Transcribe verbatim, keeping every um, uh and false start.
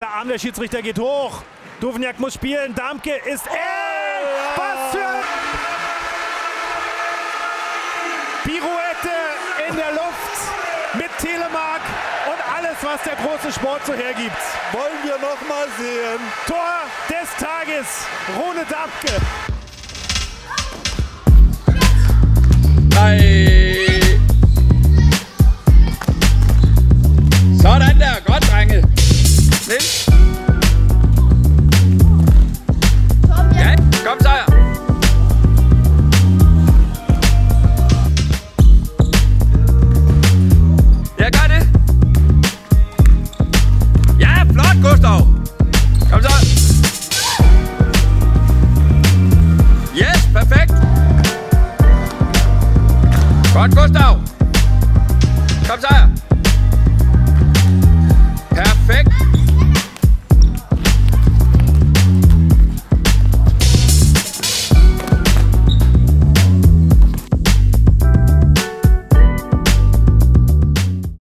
Der Arm der Schiedsrichter geht hoch. Duvniak muss spielen. Damke ist. Ey, was für ein Pirouette in der Luft mit Telemark und alles, was der große Sport so hergibt. Wollen wir noch mal sehen. Tor des Tages, Rune Damke. Nein.